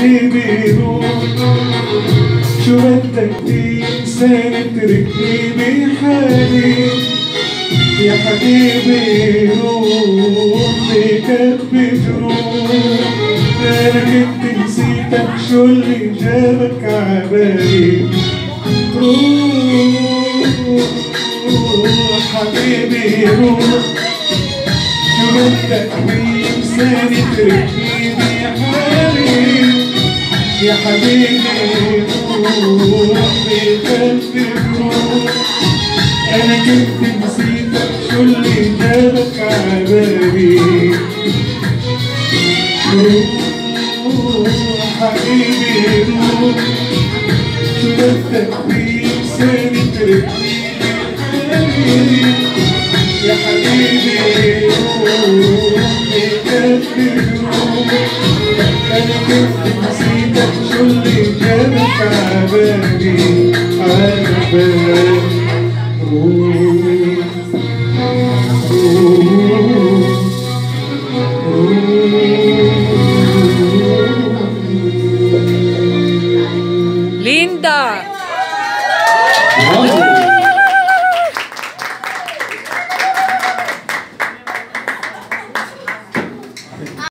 حبيبي روح شو بدك تنساني تركني بحالي يا حبيبي روح بكفي جروح انا كنت نسيتك شو اللي جابك عبالي روح حبيبي روح شو بدك تنساني تركني بحالي يا حبيبي روح بكفي جروح انا كنت نسيتك شو اللي جابك عبالي روح حبيبي روح شو بدك تنساني تركني بحالي يا حبيبي روح بكفي جروح انا كنت نسيتك شو اللي جابك عبالي عبالي Linda!